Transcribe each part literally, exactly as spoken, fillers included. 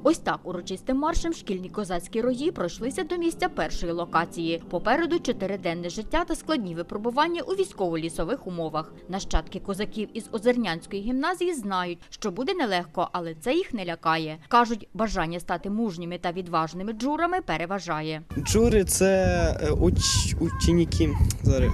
Ось так урочистим маршем шкільні козацькі рої пройшлися до місця першої локації. Попереду чотириденне життя та складні випробування у військово-лісових умовах. Нащадки козаків із Озернянської гімназії знають, що буде нелегко, але це їх не лякає. Кажуть, бажання стати мужніми та відважними джурами переважає. Джури – це уч... ученики, зараз,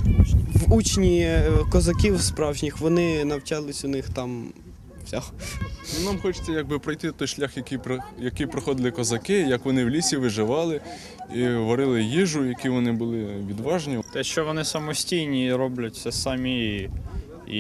учні козаків справжніх, вони навчались у них там всього. Нам хочеться якби пройти той шлях, який, який проходили козаки, як вони в лісі виживали і варили їжу, які вони були відважні. Те, що вони самостійні, роблять все самі, і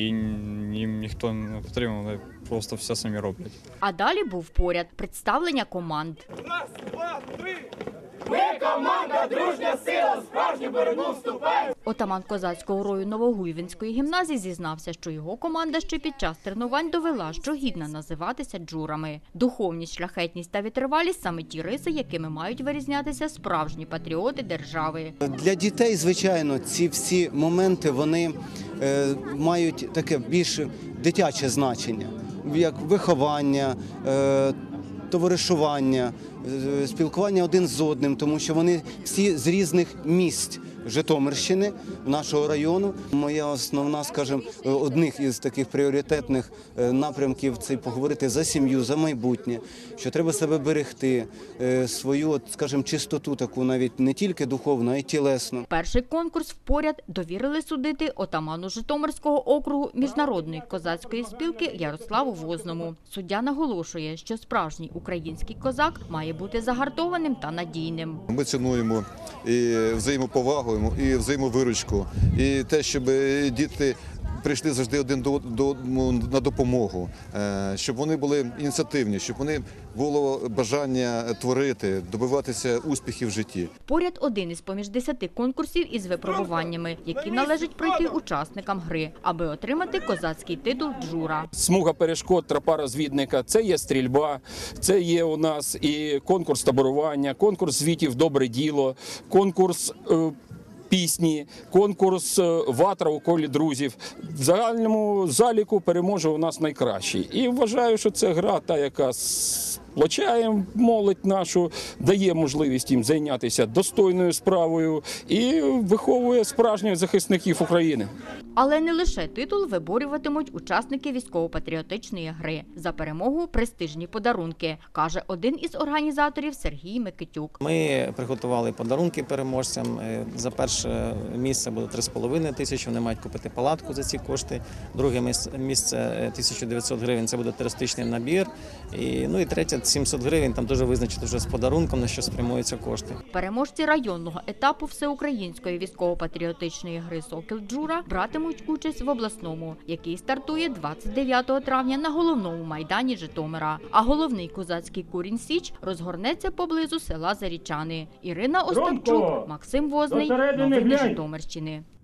їм ніхто не потрібен, вони просто все самі роблять. А далі був поряд представлення команд. Раз, два, три! Ми команда, дружня сила, справжню боротьбу вступаємо! Отаман козацького рою Новогуйвинської гімназії зізнався, що його команда ще під час тренувань довела, що гідна називатися джурами. Духовність, шляхетність та витривалість – саме ті риси, якими мають вирізнятися справжні патріоти держави. Для дітей, звичайно, ці всі моменти, вони е, мають таке більш дитяче значення, як виховання, е, товаришування, е, спілкування один з одним, тому що вони всі з різних місць Житомирщини, нашого району. Моя основна, скажімо, одних із таких пріоритетних напрямків – це поговорити за сім'ю, за майбутнє, що треба себе берегти, свою, скажімо, чистоту таку, навіть не тільки духовну, а й тілесну. Перший конкурс в поряд довірили судити отаману Житомирського округу Міжнародної козацької спілки Ярославу Возному. Суддя наголошує, що справжній український козак має бути загартованим та надійним. Ми цінуємо і взаємоповагу, і взаємовиручку, і те, щоб діти прийшли завжди один до одному на допомогу, щоб вони були ініціативні, щоб вони було бажання творити, добиватися успіхів в житті. Поряд один із поміж десяти конкурсів із випробуваннями, які належить пройти учасникам гри, аби отримати козацький титул джура. Смуга перешкод, тропа розвідника, це є стрільба, це є у нас і конкурс таборування, конкурс звітів «Добре діло», конкурс е, пісні, конкурс «Ватра у колі друзів». В загальному заліку переможе у нас найкращий. І вважаю, що це гра та, яка сплочає молодь нашу, дає можливість їм зайнятися достойною справою і виховує справжніх захисників України. Але не лише титул виборюватимуть учасники військово-патріотичної гри. За перемогу – престижні подарунки, каже один із організаторів Сергій Микитюк. Ми приготували подарунки переможцям. За перше місце буде три з половиною тисячі, вони мають купити палатку за ці кошти. Друге місце – тисяча дев'ятсот гривень, це буде туристичний набір. І, ну і третє – сімсот гривень, там дуже визначити вже з подарунком, на що спрямуються кошти. Переможці районного етапу всеукраїнської військово-патріотичної гри «Сокіл Джура» братимуть участь в обласному, який стартує двадцять дев'ятого травня на головному майдані Житомира. А головний козацький курінь «Січ» розгорнеться поблизу села Зарічани. Ірина Остапчук, Максим Возний, новини Житомирщини.